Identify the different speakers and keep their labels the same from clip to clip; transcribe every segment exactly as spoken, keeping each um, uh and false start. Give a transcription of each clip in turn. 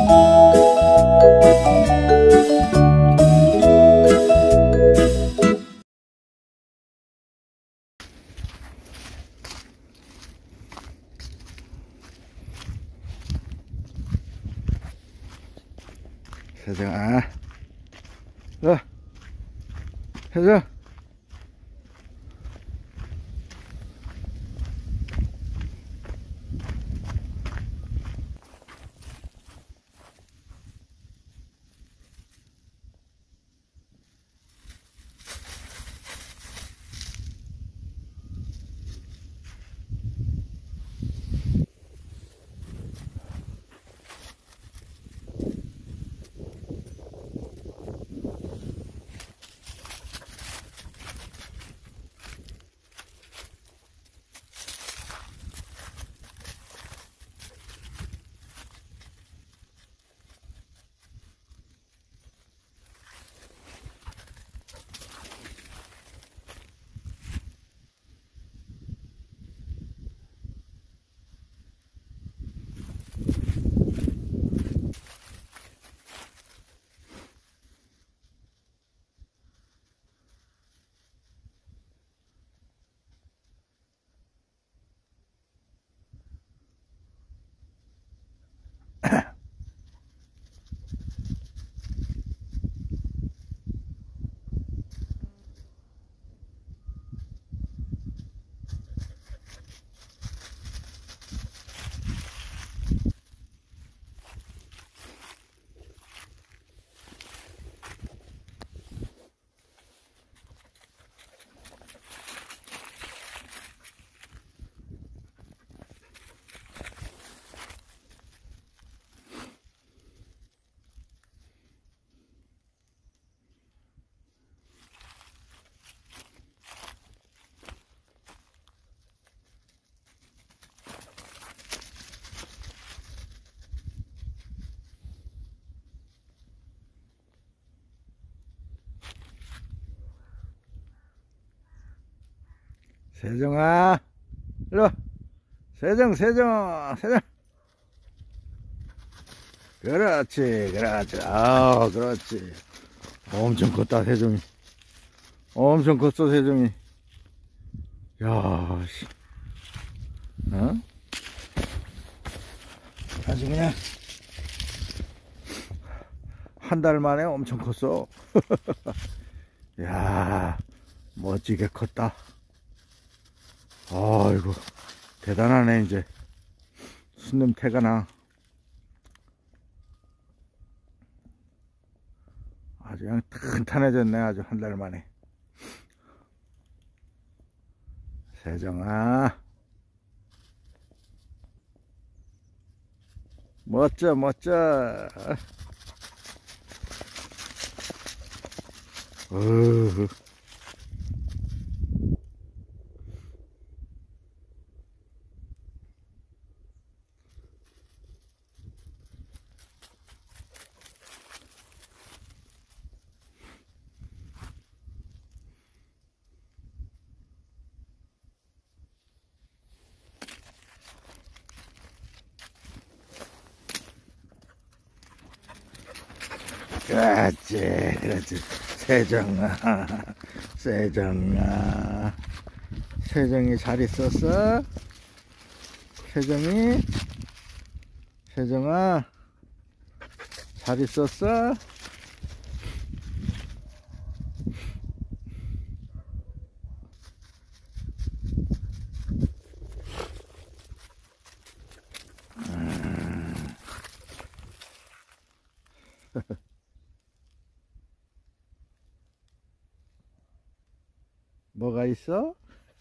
Speaker 1: 세정아, 자, 세정. 세정아, 일로와. 세정, 세정, 세정. 그렇지, 그렇지. 아우, 그렇지. 엄청 컸다, 세정이. 엄청 컸어, 세정이. 야, 씨. 어? 아주 그냥 한 달 만에 엄청 컸어. 야, 멋지게 컸다. 아이고, 대단하네. 이제 순냄새가 나. 아주 그냥 탄탄해졌네. 아주 한 달 만에. 세정아, 멋져, 멋져. 어후. 그렇지, 그렇지. 세정아, 세정아. 세정이 잘 있었어? 세정이? 세정아, 잘 있었어? 음. 뭐가 있어?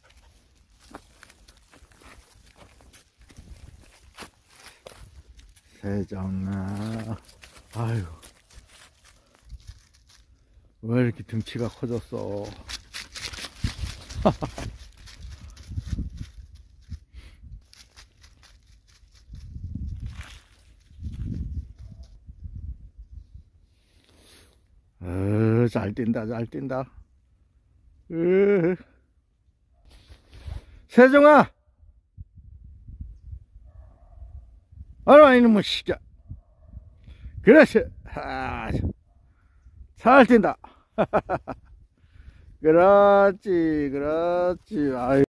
Speaker 1: 세정아, 아유, 왜 이렇게 등치가 커졌어? 어, 잘 뛴다, 잘 뛴다. 으. 세정아! 아유, 이놈의 시자. 그렇지. 아, 잘 뛴다. 그렇지, 그렇지. 아유.